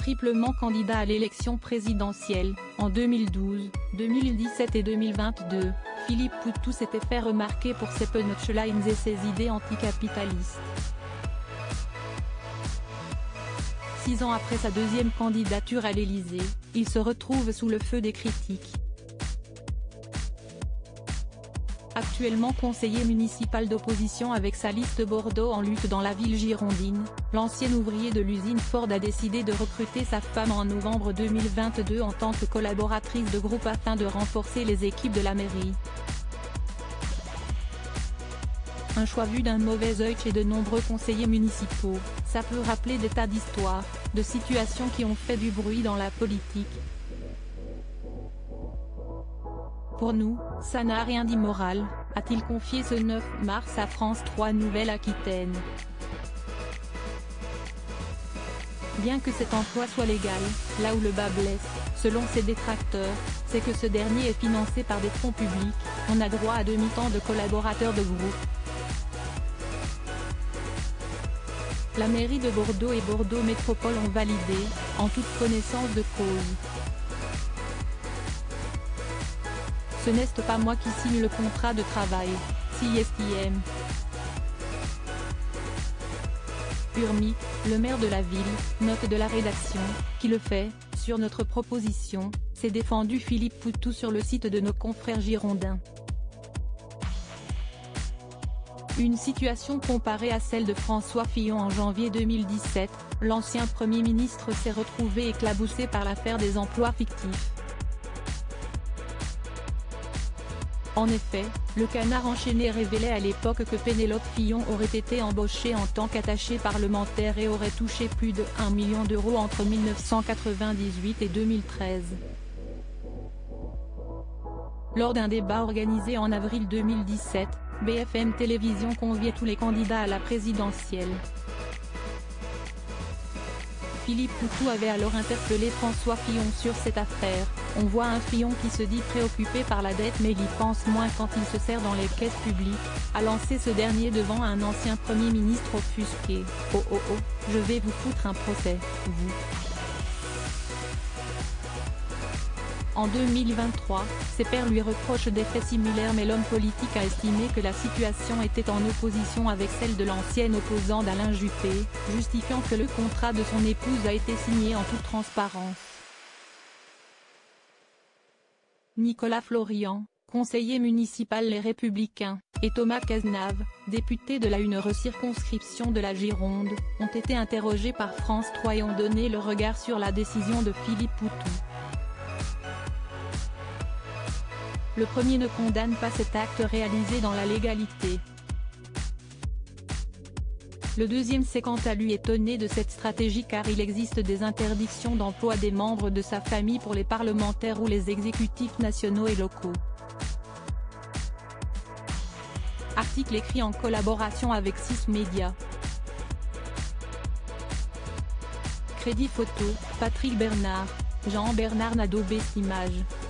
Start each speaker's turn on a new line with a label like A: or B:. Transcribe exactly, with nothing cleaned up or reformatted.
A: Triplement candidat à l'élection présidentielle, en deux mille douze, deux mille dix-sept et deux mille vingt-deux, Philippe Poutou s'était fait remarquer pour ses punchlines et ses idées anticapitalistes. Six ans après sa deuxième candidature à l'Élysée, il se retrouve sous le feu des critiques. Actuellement conseiller municipal d'opposition avec sa liste Bordeaux en lutte dans la ville girondine, l'ancien ouvrier de l'usine Ford a décidé de recruter sa femme en novembre deux mille vingt-deux en tant que collaboratrice de groupe afin de renforcer les équipes de la mairie. Un choix vu d'un mauvais œil chez de nombreux conseillers municipaux, ça peut rappeler des tas d'histoires, de situations qui ont fait du bruit dans la politique. Pour nous, ça n'a rien d'immoral, a-t-il confié ce neuf mars à France trois Nouvelle-Aquitaine. Bien que cet emploi soit légal, là où le bas blesse, selon ses détracteurs, c'est que ce dernier est financé par des fonds publics, on a droit à demi-temps de collaborateurs de groupe. La mairie de Bordeaux et Bordeaux Métropole ont validé, en toute connaissance de cause. Ce n'est pas moi qui signe le contrat de travail, C S T M. Urmi, le maire de la ville, note de la rédaction, qui le fait, sur notre proposition, s'est défendu Philippe Poutou sur le site de nos confrères girondins. Une situation comparée à celle de François Fillon en janvier deux mille dix-sept, l'ancien Premier ministre s'est retrouvé éclaboussé par l'affaire des emplois fictifs. En effet, le Canard enchaîné révélait à l'époque que Pénélope Fillon aurait été embauchée en tant qu'attachée parlementaire et aurait touché plus de un million d'euros entre mille neuf cent quatre-vingt-dix-huit et deux mille treize. Lors d'un débat organisé en avril deux mille dix-sept, B F M Télévision conviait tous les candidats à la présidentielle. Philippe Poutou avait alors interpellé François Fillon sur cette affaire. On voit un Fillon qui se dit préoccupé par la dette mais il y pense moins quand il se sert dans les caisses publiques, a lancé ce dernier devant un ancien Premier ministre offusqué. Oh oh oh, je vais vous foutre un procès, vous. En deux mille vingt-trois, ses pairs lui reprochent des faits similaires mais l'homme politique a estimé que la situation était en opposition avec celle de l'ancienne opposante Alain Juppé, justifiant que le contrat de son épouse a été signé en toute transparence. Nicolas Florian, conseiller municipal Les Républicains, et Thomas Cazenave, député de la une recirconscription de la Gironde, ont été interrogés par France trois et ont donné leur regard sur la décision de Philippe Poutou. Le premier ne condamne pas cet acte réalisé dans la légalité. Le deuxième s'est quant à lui étonné de cette stratégie car il existe des interdictions d'emploi des membres de sa famille pour les parlementaires ou les exécutifs nationaux et locaux. Article écrit en collaboration avec six médias. Crédit photo, Patrick Bernard, Jean-Bernard Nadeau. Best Images.